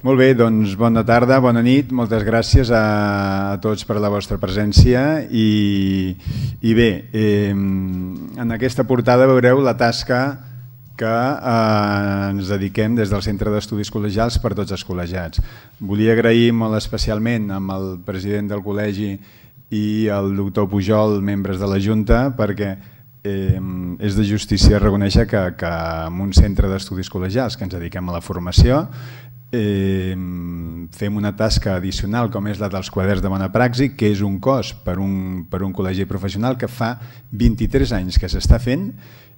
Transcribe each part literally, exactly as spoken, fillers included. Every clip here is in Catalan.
Molt bé, doncs bona tarda, bona nit, moltes gràcies a tots per la vostra presència i, i bé, eh, en aquesta portada veureu la tasca que eh, ens dediquem des del Centre d'Estudis Col·legials per tots els col·legiats. Volia agrair molt especialment amb el president del col·legi i el doctor Pujol, membres de la Junta, perquè eh, és de justícia reconèixer que, que en un centre d'estudis col·legials que ens dediquem a la formació Eh, fem una tasca addicional com és la dels quaderns de bona praxi, que és un cost per un, per un col·legi professional que fa vint-i-tres anys que s'està fent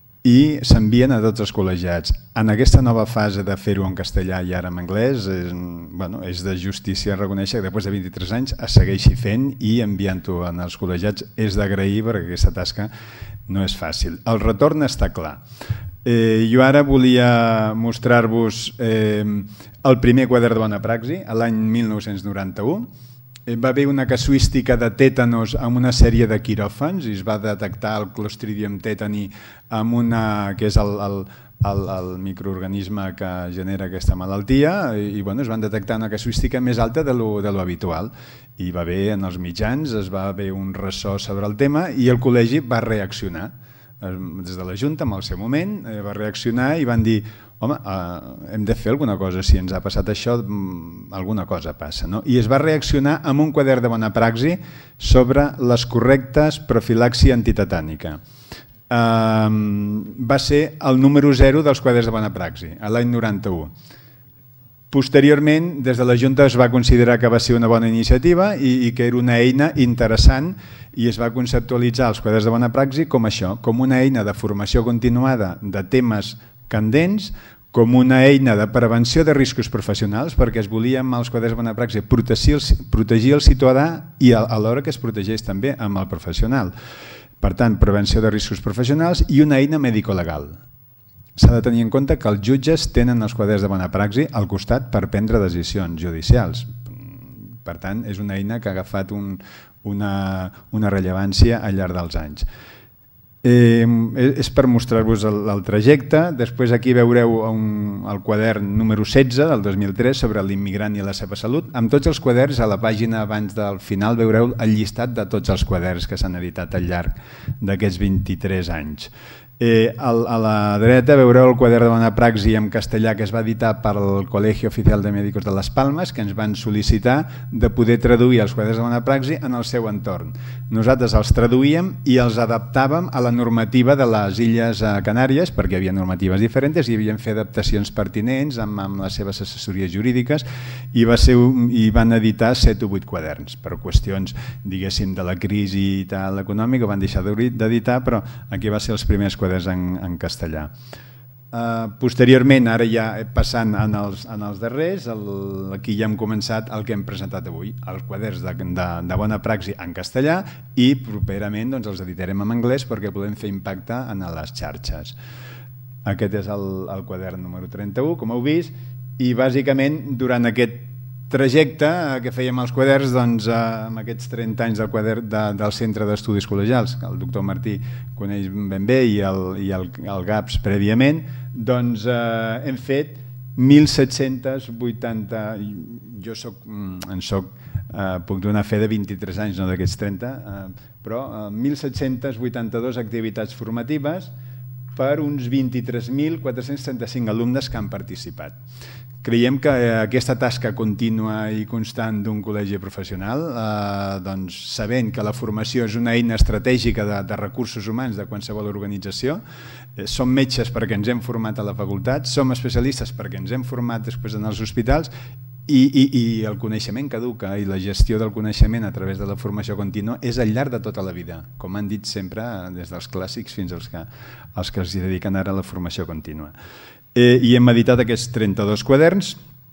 i s'envien a tots els col·legiats. En aquesta nova fase de fer-ho en castellà i ara en anglès, és, bueno, és de justícia reconèixer que després de vint-i-tres anys es segueixi fent i enviant-ho als col·legiats és d'agrair perquè aquesta tasca no és fàcil. El retorn està clar. Eh, jo ara volia mostrar-vos eh, el primer quadern de bona praxi, l'any mil nou-cents noranta-u. Eh, va haver una casuística de tètanos amb una sèrie de quiròfans i es va detectar el Clostridium tetani amb una, que és el, el, el, el microorganisme que genera aquesta malaltia i, i bueno, es van detectar una casuística més alta de lo, de lo habitual. I va haver en els mitjans, es va haver un ressò sobre el tema i el col·legi va reaccionar. Des de la Junta, en el seu moment, eh, va reaccionar i van dir home, eh, hem de fer alguna cosa, si ens ha passat això, alguna cosa passa. No? I es va reaccionar amb un quadern de bona praxi sobre les correctes profilaxi antitetànica. Eh, va ser el número zero dels quaderns de bona praxi, l'any noranta-u. Posteriorment, des de la Junta es va considerar que va ser una bona iniciativa i, i que era una eina interessant i es va conceptualitzar els quaderns de bona praxi com això, com una eina de formació continuada de temes candents, com una eina de prevenció de riscos professionals, perquè es volia amb els quaderns de bona praxi protegir el, protegir el ciutadà i alhora que es protegeix també amb el professional. Per tant, prevenció de riscos professionals i una eina mèdico-legal. S'ha de tenir en compte que els jutges tenen els quaderns de bona praxi al costat per prendre decisions judicials. Per tant, és una eina que ha agafat un, una, una rellevància al llarg dels anys. Eh, és per mostrar-vos el, el trajecte. Després aquí veureu un, el quadern número setze del dos mil tres sobre l'immigrant i la seva salut. Amb tots els quaderns, a la pàgina abans del final veureu el llistat de tots els quaderns que s'han editat al llarg d'aquests vint-i-tres anys. Eh, a la dreta veureu el quadern de bona praxi en castellà que es va editar pel Col·legi Oficial de Médicos de Les Palmes, que ens van sol·licitar de poder traduir els quaderns de bona praxi en el seu entorn. Nosaltres els traduïem i els adaptàvem a la normativa de les Illes Canàries, perquè hi havia normatives diferents i havíem fet adaptacions pertinents amb, amb les seves assessories jurídiques i, va ser, i van editar set o vuit quaderns. Per qüestions, diguéssim, de la crisi i tal econòmica van deixar d'editar, però aquí va ser els primers quaderns En, en castellà. Uh, posteriorment, ara ja passant en els, en els darrers, el, aquí ja hem començat el que hem presentat avui, els quaderns de, de, de bona praxi en castellà i properament doncs, els editarem en anglès perquè podem fer impacte en les xarxes. Aquest és el, el quadern número trenta-u, com heu vist, i bàsicament durant aquest trajecte que fèiem els quaderns, doncs, amb aquests trenta anys del quadern de, del Centre d'Estudis Col·legials, que el doctor Martí coneix ben bé i el, i el, el GAPS prèviament, doncs eh, hem fet mil set-cents vuitanta, jo soc, en soc, eh, puc donar fe de vint-i-tres anys, no d'aquests trenta, eh, però eh, mil set-cents vuitanta-dues activitats formatives per uns vint-i-tres mil quatre-cents trenta-cinc alumnes que han participat. Creiem que aquesta tasca contínua i constant d'un col·legi professional, eh, doncs, sabent que la formació és una eina estratègica de, de recursos humans de qualsevol organització, eh, som metges perquè ens hem format a la facultat, som especialistes perquè ens hem format després en els hospitals i, i, i el coneixement que educa i la gestió del coneixement a través de la formació contínua és al llarg de tota la vida, com han dit sempre des dels clàssics fins als que, als que es dediquen ara a la formació contínua. Eh, I hem editat aquests trenta-dos quaderns.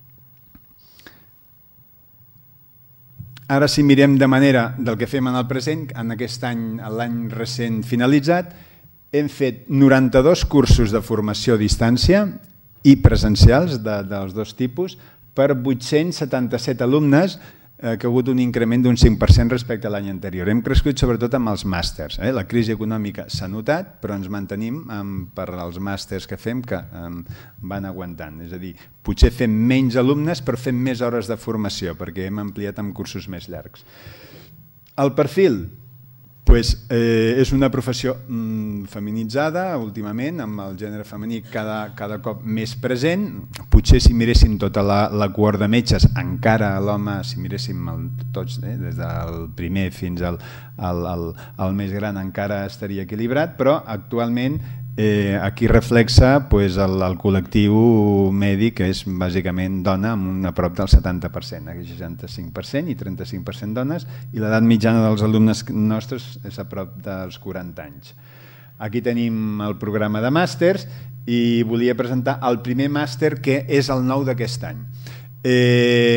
Ara, si mirem de manera del que fem en el present, en aquest any, l'any recent finalitzat, hem fet noranta-dos cursos de formació a distància i presencials de, dels dos tipus per vuit-cents setanta-set alumnes que ha hagut un increment d'un cinc per cent respecte a l'any anterior. Hem crescut sobretot amb els màsters. Eh? La crisi econòmica s'ha notat, però ens mantenim amb, per als màsters que fem que um, van aguantant. És a dir, potser fem menys alumnes però fem més hores de formació perquè hem ampliat amb cursos més llargs. El perfil pues, eh, és una professió mm, feminitzada últimament, amb el gènere femení cada, cada cop més present. Potser si miréssim tota la, la cohort de metges, encara l'home, si miréssim el, tots, eh, des del primer fins al, al, al, al més gran, encara estaria equilibrat, però actualment eh, aquí reflexa pues, el, el col·lectiu mèdic, que és bàsicament dona amb un a prop del setanta per cent, aquí seixanta-cinc per cent i trenta-cinc per cent dones, i l'edat mitjana dels alumnes nostres és a prop dels quaranta anys. Aquí tenim el programa de màsters i volia presentar el primer màster que és el nou d'aquest any. Eh,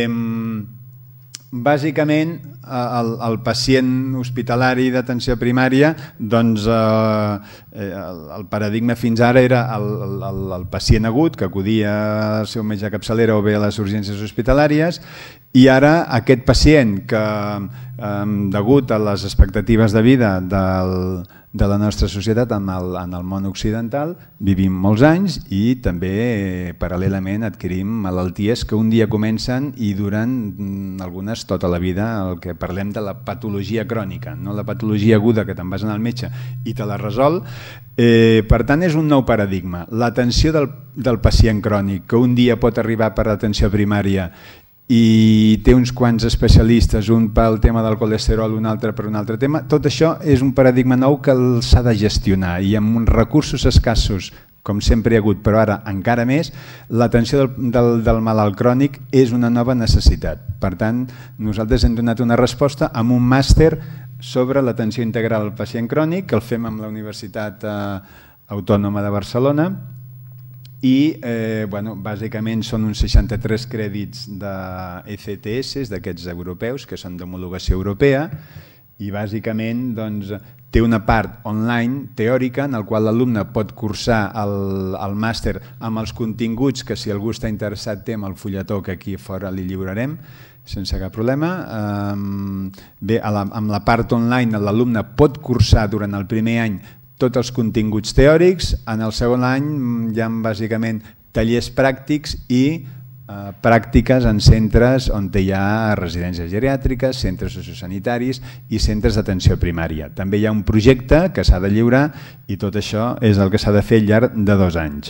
bàsicament el, el pacient hospitalari d'atenció primària, doncs eh, el, el paradigma fins ara era el, el, el pacient agut que acudia al seu metge de capçalera o bé a les urgències hospitalàries, i ara aquest pacient que eh, degut a les expectatives de vida del de la nostra societat en el, en el món occidental, vivim molts anys i també eh, paral·lelament adquirim malalties que un dia comencen i duren mm, algunes tota la vida, el que parlem de la patologia crònica, no la patologia aguda que te'n vas anar al metge i te la resol. Eh, per tant, és un nou paradigma. L'atenció del, del pacient crònic, que un dia pot arribar per l'atenció primària i té uns quants especialistes, un pel tema del colesterol, un altre per un altre tema, tot això és un paradigma nou que s'ha de gestionar i amb uns recursos escassos, com sempre hi ha hagut, però ara encara més, l'atenció del, del, del malalt crònic és una nova necessitat. Per tant, nosaltres hem donat una resposta amb un màster sobre l'atenció integral al pacient crònic, que el fem amb la Universitat eh, Autònoma de Barcelona, i eh, bueno, bàsicament són uns seixanta-tres crèdits d'E C T S, d'aquests europeus, que són d'homologació europea, i bàsicament doncs, té una part online teòrica en la qual l'alumne pot cursar el, el màster amb els continguts que, si algú està interessat, té amb el fulletó que aquí fora li lliurarem sense cap problema. Bé, amb la part online l'alumne pot cursar durant el primer any tots els continguts teòrics. En el segon any hi ha bàsicament tallers pràctics i eh, pràctiques en centres on hi ha residències geriàtriques, centres sociosanitaris i centres d'atenció primària. També hi ha un projecte que s'ha de lliurar i tot això és el que s'ha de fer al llarg de dos anys.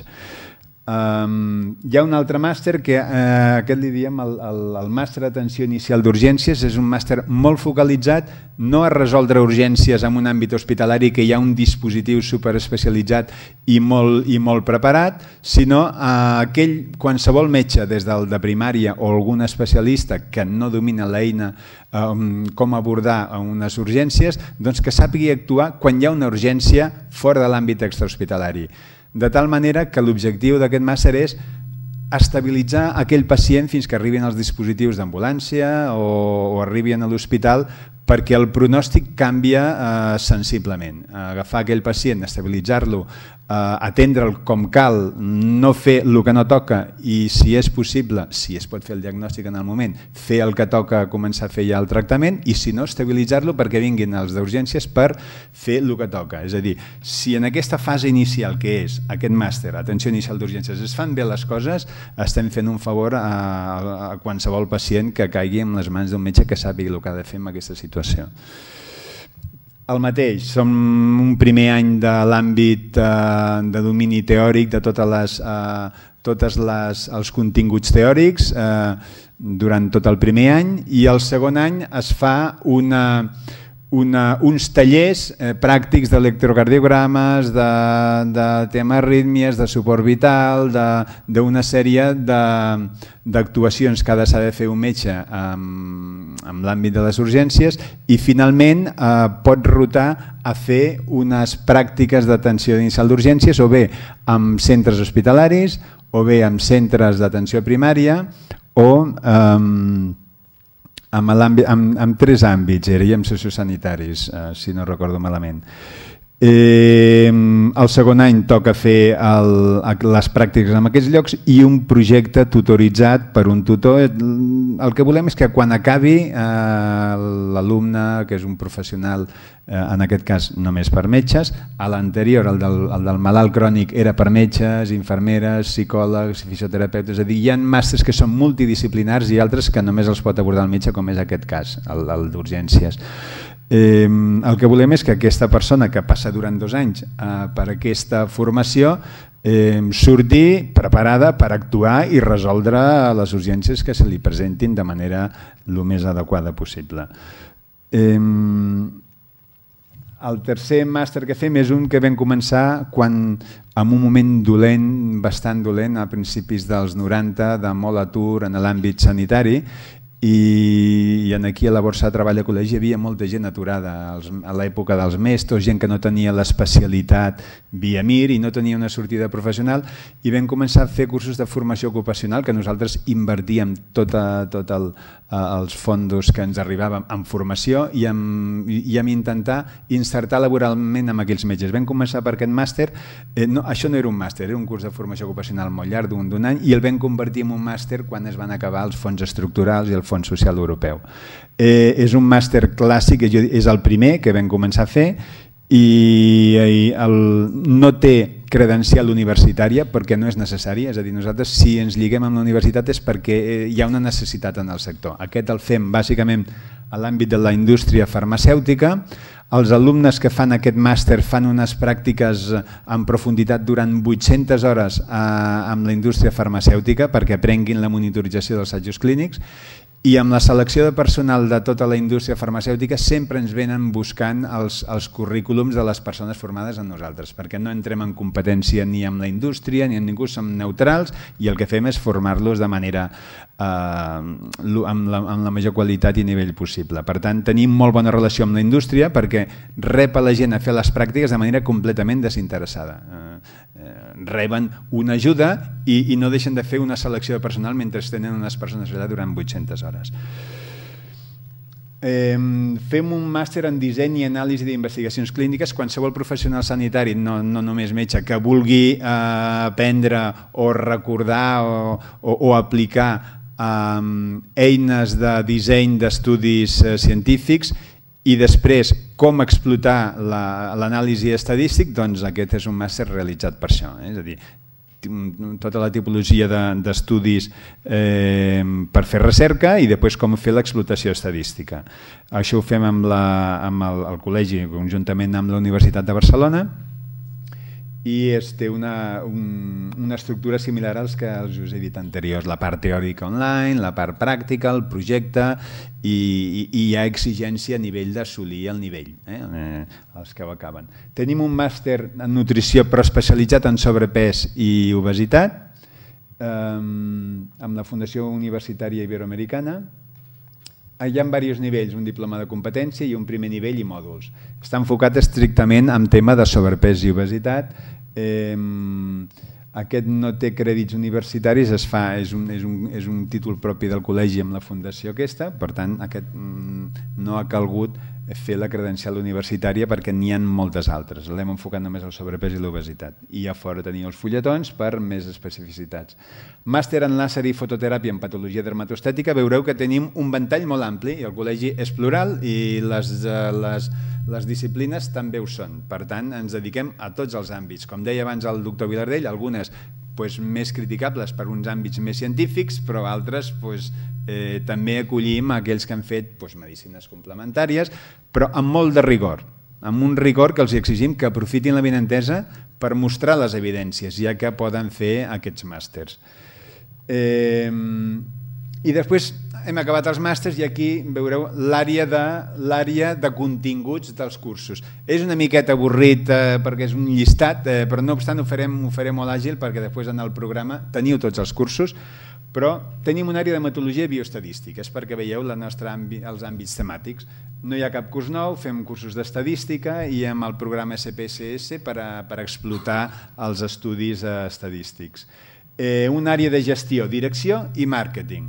Um, hi ha un altre màster que uh, aquest li diem el, el, el màster d'atenció inicial d'urgències. És un màster molt focalitzat no a resoldre urgències en un àmbit hospitalari que hi ha un dispositiu superespecialitzat i molt, i molt preparat, sinó a aquell qualsevol metge des del de primària o algun especialista que no domina l'eina um, com abordar unes urgències, doncs que sàpigui actuar quan hi ha una urgència fora de l'àmbit extrahospitalari. De tal manera que l'objectiu d'aquest màster és estabilitzar aquell pacient fins que arribin els dispositius d'ambulància o, o arribin a l'hospital, perquè el pronòstic canvia eh, sensiblement. Agafar aquell pacient, estabilitzar-lo, eh, atendre'l com cal, no fer el que no toca i, si és possible, si es pot fer el diagnòstic en el moment, fer el que toca, començar a fer ja el tractament, i si no, estabilitzar-lo perquè vinguin els d'urgències per fer el que toca. És a dir, si en aquesta fase inicial, que és aquest màster, atenció inicial d'urgències, es fan bé les coses, estem fent un favor a, a qualsevol pacient que caigui en les mans d'un metge que sàpiga el que ha de fer en aquesta situació. El mateix, som un primer any de l'àmbit eh, de domini teòric de totes les, eh, totes les, els continguts teòrics eh, durant tot el primer any, i el segon any es fa una, una, uns tallers eh, pràctics d'electrocardiogrames, de, de tema arrítmies, de suport vital, d'una sèrie d'actuacions que ha de saber fer un metge amb, amb l'àmbit de les urgències, i finalment eh, pot rotar a fer unes pràctiques d'atenció inicial d'urgències o bé amb centres hospitalaris o bé amb centres d'atenció primària o eh, amb, amb, amb tres àmbits, era, i amb sociosanitaris, eh, si no recordo malament. Eh, el segon any toca fer el, les pràctiques en aquests llocs i un projecte tutoritzat per un tutor. El que volem és que quan acabi eh, l'alumne, que és un professional, eh, en aquest cas només per metges, a l'anterior, el, del, el del malalt crònic, era per metges, infermeres, psicòlegs, fisioterapeutes, és a dir, hi ha màsters que són multidisciplinars i altres que només els pot abordar el metge, com és aquest cas, el, el d'urgències. Eh, el que volem és que aquesta persona que passa durant dos anys eh, per aquesta formació eh, surti preparada per actuar i resoldre les urgències que se li presentin de manera el més adequada possible. Eh, el tercer màster que fem és un que vam començar quan, en un moment dolent, bastant dolent, a principis dels noranta, de molt atur en l'àmbit sanitari, i aquí a la borsa de treball a col·legi hi havia molta gent aturada a l'època dels mestos, gent que no tenia l'especialitat via M I R i no tenia una sortida professional, i vam començar a fer cursos de formació ocupacional que nosaltres invertíem tots tot el, els fondos que ens arribaven en formació i en, i en intentar insertar laboralment amb aquells metges. Vam començar per aquest màster, eh, no, això no era un màster, era un curs de formació ocupacional molt llarg d'un d'un any, i el vam convertir en un màster quan es van acabar els fons estructurals i el Fons Social Europeu. Eh, és un màster clàssic, és el primer que vam començar a fer i, i el, no té credencial universitària perquè no és necessari, és a dir, nosaltres si ens lliguem amb la universitat és perquè hi ha una necessitat en el sector. Aquest el fem bàsicament a l'àmbit de la indústria farmacèutica. Els alumnes que fan aquest màster fan unes pràctiques en profunditat durant vuit-centes hores amb la indústria farmacèutica perquè aprenguin la monitorització dels assajos clínics. I amb la selecció de personal de tota la indústria farmacèutica sempre ens venen buscant els, els currículums de les persones formades en nosaltres, perquè no entrem en competència ni amb la indústria ni amb ningú, som neutrals i el que fem és formar-los de manera eh, amb, la, amb la major qualitat i nivell possible. Per tant, tenim molt bona relació amb la indústria perquè rep a la gent a fer les pràctiques de manera completament desinteressada. Eh, eh, reben una ajuda i, i no deixen de fer una selecció de personal mentre tenen unes persones allà durant vuit-centes hores. Eh, fem un màster en disseny i anàlisi d'investigacions clíniques. Qualsevol professional sanitari, no, no només metge, que vulgui eh, aprendre o recordar o, o, o aplicar eh, eines de disseny d'estudis eh, científics i després com explotar l'anàlisi la, estadístic, doncs aquest és un màster realitzat per això. Eh? És a dir, tota la tipologia d'estudis de, eh, per fer recerca i després com fer l'explotació estadística. Això ho fem amb, la, amb el, el col·legi conjuntament amb la Universitat de Barcelona i es té una, un, una estructura similar als que us he dit anteriors, la part teòrica online, la part pràctica, el projecte i, i, i hi ha exigència a nivell d'assolir el nivell, eh, els que ho acaben. Tenim un màster en nutrició però especialitzat en sobrepès i obesitat eh, amb la Fundació Universitària Iberoamericana. Hi ha diversos nivells, un diploma de competència i un primer nivell i mòduls. Està enfocat estrictament en tema de sobrepès i obesitat. Eh, aquest no té crèdits universitaris, es fa, és, un, és, un, és un títol propi del col·legi amb la fundació aquesta, per tant aquest no ha calgut fer la credencial universitària perquè n'hi ha moltes altres. L'hem enfocat només al sobrepès i l'obesitat. I a fora teniu els fulletons per més especificitats. Màster en làser i fototeràpia en patologia dermatostètica. Veureu que tenim un ventall molt ampli i el col·legi és plural i les, les, les disciplines també ho són. Per tant, ens dediquem a tots els àmbits. Com deia abans el doctor Vilardell, algunes pues, més criticables per uns àmbits més científics, però altres pues, eh, també acollim aquells que han fet pues, medicines complementàries, però amb molt de rigor, amb un rigor que els exigim que aprofitin la benentesa per mostrar les evidències, ja que poden fer aquests màsters. Eh, I després hem acabat els màsters i aquí veureu l'àrea de, l'àrea de continguts dels cursos. És una miqueta avorrit eh, perquè és un llistat, eh, però no obstant ho farem, ho farem molt àgil perquè després en el programa teniu tots els cursos, però tenim una àrea de metodologia bioestadística, és perquè veieu la nostra àmbit, els àmbits temàtics. No hi ha cap curs nou, fem cursos d'estadística i amb el programa S P S S per, a, per explotar els estudis eh, estadístics. Eh, una àrea de gestió, direcció i màrqueting.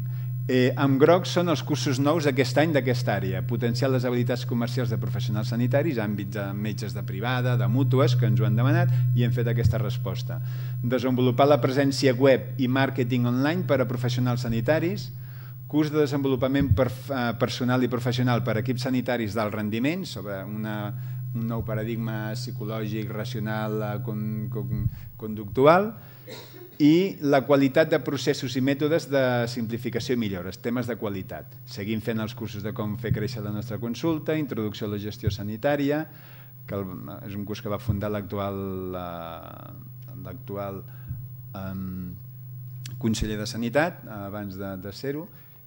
Eh, amb groc són els cursos nous d'aquest any d'aquesta àrea, potenciar les habilitats comercials de professionals sanitaris, àmbits de metges de privada, de mútues, que ens ho han demanat i hem fet aquesta resposta. Desenvolupar la presència web i màrqueting online per a professionals sanitaris, curs de desenvolupament per, eh, personal i professional per a equips sanitaris d'alt rendiment, sobre una, un nou paradigma psicològic, racional, eh, con, con, conductual, i la qualitat de processos i mètodes de simplificació i millores, temes de qualitat. Seguim fent els cursos de com fer créixer la nostra consulta, introducció a la gestió sanitària, que és un curs que va fundar l'actual l'actual um, conseller de Sanitat, abans de, de ser-ho.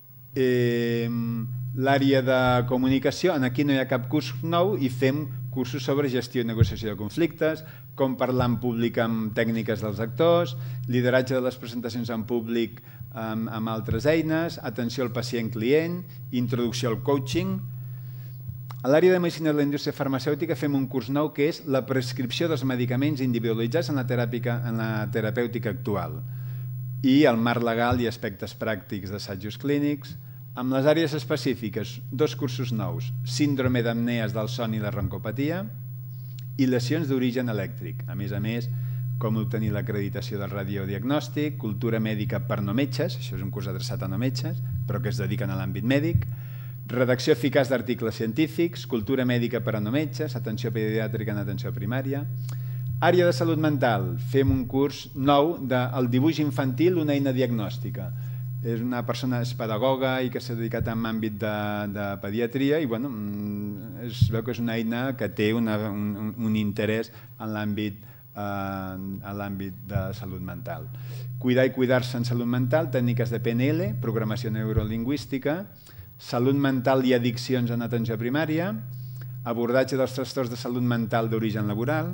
Eh, L'àrea de comunicació, aquí no hi ha cap curs nou i fem cursos sobre gestió i negociació de conflictes, com parlar en públic amb tècniques dels actors, lideratge de les presentacions en públic amb, amb altres eines, atenció al pacient-client, introducció al coaching. A l'àrea de medicina de la indústria farmacèutica fem un curs nou que és la prescripció dels medicaments individualitzats en la, teràpica, en la terapèutica actual i el marc legal i aspectes pràctics d'assajos clínics. Amb les àrees específiques, dos cursos nous, síndrome d'apnees del son i la roncopatia i lesions d'origen elèctric. A més a més, com obtenir l'acreditació del radiodiagnòstic, cultura mèdica per no metges, això és un curs adreçat a no metges, però que es dediquen a l'àmbit mèdic, redacció eficaç d'articles científics, cultura mèdica per a no metges, atenció pediàtrica en atenció primària. Àrea de salut mental, fem un curs nou del dibuix infantil, una eina diagnòstica. És una persona, és pedagoga i que s'ha dedicat a l'àmbit de, de pediatria i bueno, es veu que és una eina que té una, un, un interès en l'àmbit eh, en l'àmbit de salut mental. Cuidar i cuidar-se en salut mental, tècniques de P N L, programació neurolingüística, salut mental i addiccions en atenció primària, abordatge dels trastorns de salut mental d'origen laboral.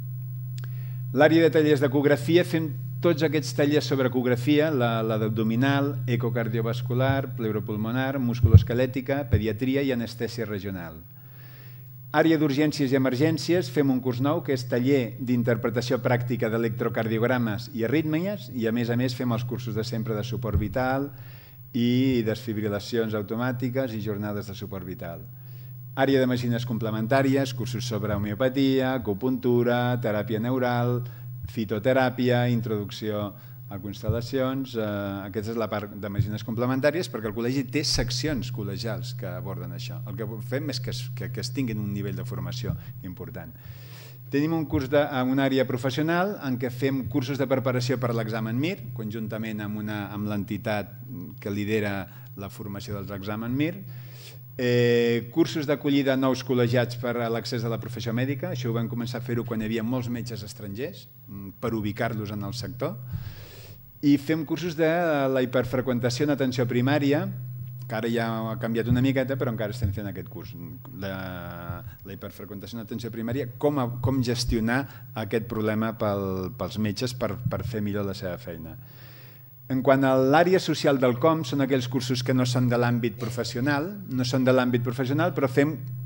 L'àrea de tallers d'ecografia fem tots aquests tallers sobre ecografia, la, la d'abdominal, ecocardiovascular, pleuropulmonar, musculoesquelètica, pediatria i anestèsia regional. Àrea d'urgències i emergències, fem un curs nou que és taller d'interpretació pràctica d'electrocardiogrames i arrítmies i a més a més fem els cursos de sempre de suport vital i desfibrilacions automàtiques i jornades de suport vital. Àrea de medicines complementàries, cursos sobre homeopatia, acupuntura, teràpia neural, fitoteràpia, introducció a constel·lacions. Eh, aquesta és la part de medicines complementàries perquè el col·legi té seccions col·legials que aborden això. El que fem és que es, que, que es tinguin un nivell de formació important. Tenim un curs de, en una àrea professional en què fem cursos de preparació per l'examen M I R, conjuntament amb, una, amb l'entitat que lidera la formació dels exàmens M I R. Eh, cursos d'acollida a nous col·legiats per a l'accés a la professió mèdica, això ho vam començar a fer-ho quan hi havia molts metges estrangers per ubicar-los en el sector, i fem cursos de la hiperfreqüentació en atenció primària, que ara ja ha canviat una miqueta però encara estem fent aquest curs, la, la hiperfreqüentació en atenció primària, com, a, com gestionar aquest problema pel, pels metges per, per fer millor la seva feina. En quant a l'àrea social del C O M, són aquells cursos que no són de l'àmbit professional, no són de l'àmbit professional, però fem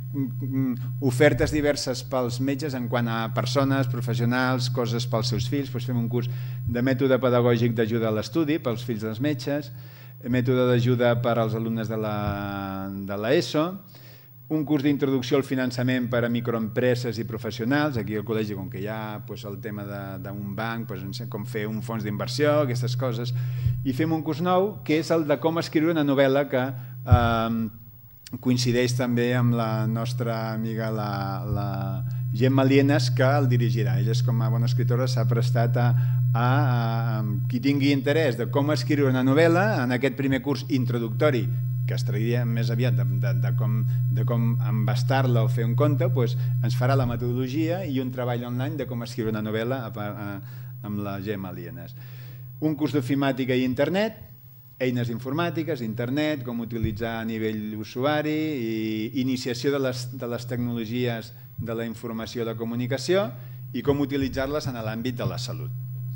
ofertes diverses pels metges en quant a persones, professionals, coses pels seus fills. Doncs fem un curs de mètode pedagògic d'ajuda a l'estudi pels fills dels metges, mètode d'ajuda per als alumnes de la, de l'ESO, un curs d'introducció al finançament per a microempreses i professionals. Aquí al col·legi, com que hi ha pues, el tema d'un banc, pues, com fer un fons d'inversió, aquestes coses, i fem un curs nou que és el de com escriure una novel·la que eh, coincideix també amb la nostra amiga la, la Gemma Lienas, que el dirigirà. Ella, com a bona escriptora, s'ha prestat a, a, a qui tingui interès de com escriure una novel·la en aquest primer curs introductori, que es trauria més aviat de, de, de com, de com embastar-la o fer un conte, doncs ens farà la metodologia i un treball online de com escriure una novel·la a, a, amb la Gemma Lienas. Un curs d'ofimàtica i internet, eines informàtiques, internet, com utilitzar a nivell usuari, i iniciació de les, de les tecnologies de la informació i la comunicació i com utilitzar-les en l'àmbit de la salut.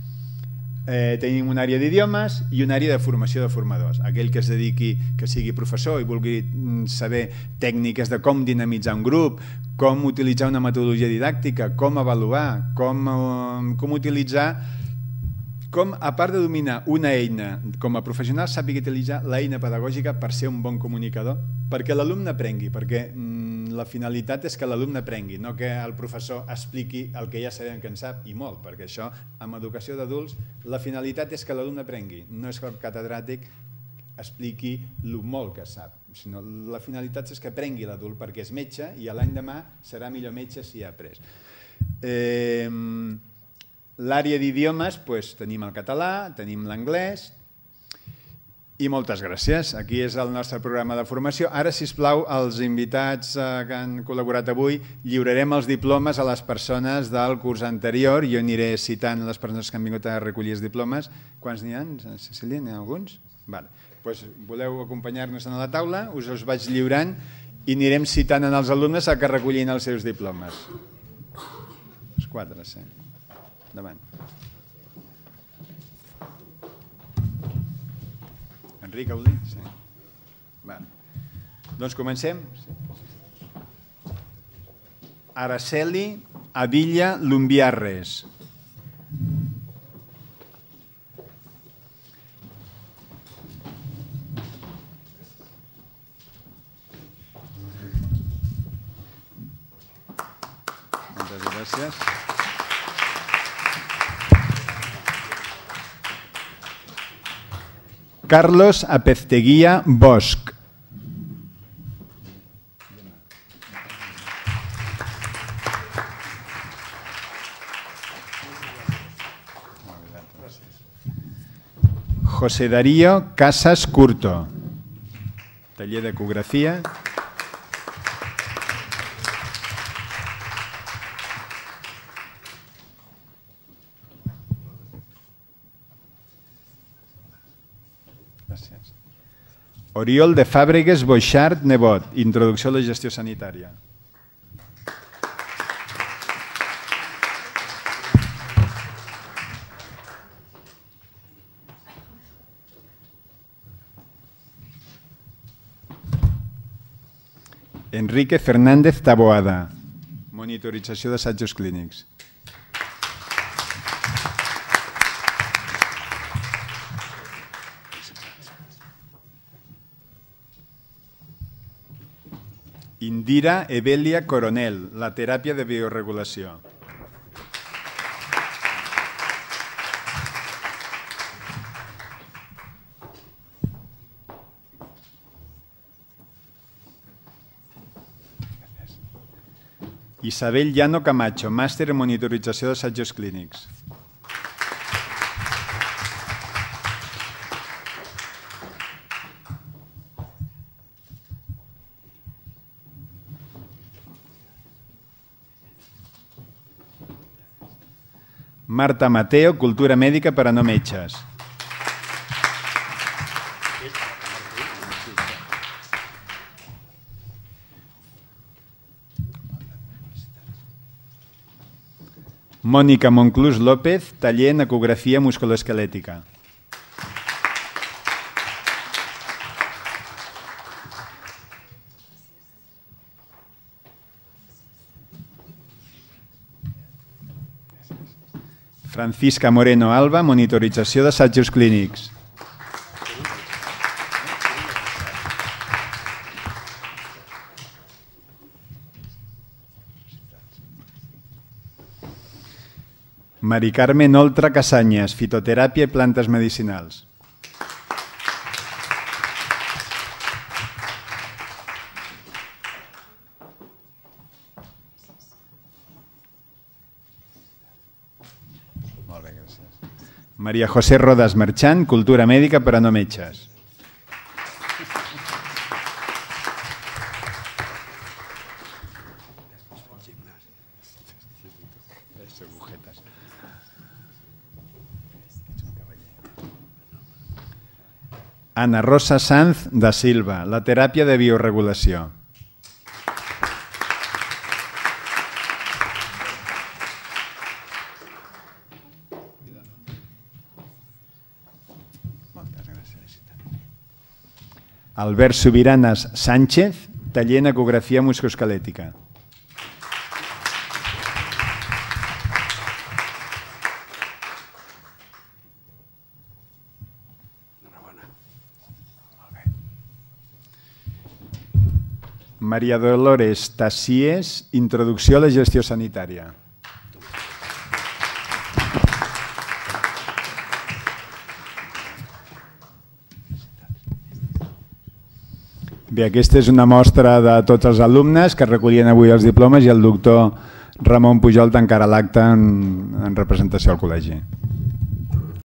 Eh, tenim una àrea d'idiomes i una àrea de formació de formadors. Aquell que es dediqui, que sigui professor i vulgui saber tècniques de com dinamitzar un grup, com utilitzar una metodologia didàctica, com avaluar, com, com utilitzar com, a part de dominar una eina com a professional, sàpiga utilitzar l'eina pedagògica per ser un bon comunicador, perquè l'alumne aprengui, perquè mm, la finalitat és que l'alumne aprengui, no que el professor expliqui el que ja sabem que en sap, i molt, perquè això, amb educació d'adults, la finalitat és que l'alumne aprengui, no és que el catedràtic expliqui el molt que sap, sinó la finalitat és que aprengui l'adult perquè és metge i l'any demà serà millor metge si ha après. Eh, L'àrea d'idiomes, doncs, tenim el català, tenim l'anglès i moltes gràcies. Aquí és el nostre programa de formació. Ara, sisplau, els invitats que han col·laborat avui, lliurarem els diplomes a les persones del curs anterior. Jo aniré citant les persones que han vingut a recollir els diplomes. Quants n'hi ha, Cecília? N'hi ha alguns? Vale. Pues, voleu acompanyar-nos a la taula? Us els vaig lliurant i anirem citant als alumnes a que recollin els seus diplomes. Els quatre, sí. Endavant. Enric Aulí? Sí. Va. Doncs comencem. Araceli Adilla Lumbiarres. Moltes gràcies. Carlos Apezteguía Bosch. José Darío Casas Curto. Taller d'ecografia. Gràcies. Oriol de Fàbregues Boixart Nebot, Introducció a la gestió sanitària. Enrique Fernández Taboada, monitorització d'assajos clínics. Indira Evelia Coronel, la teràpia de bioregulació. Isabel Llano Camacho, màster en monitorització d'assajos clínics. Marta Mateo, cultura mèdica per a no metges. Mònica Monclús López, taller en ecografia musculoesquelètica. Francisca Moreno Alba, monitorització d'assajos clínics. Mari Carmen Oltra Casanyes, fitoteràpia i plantes medicinals. Molt bé, gràcies. Maria José Rodas Marchant, cultura mèdica per a no metges. Ana Rosa Sanz da Silva, la teràpia de bioregulació. Moltes gràcies. Albert Subiranas Sánchez, taller en ecografia musculoesquelètica. Maria Dolores Tassies, Introducció a la gestió sanitària. Bé, aquesta és una mostra de tots els alumnes que recollien avui els diplomes i el doctor Ramon Pujol tancarà l'acte en, en representació al col·legi.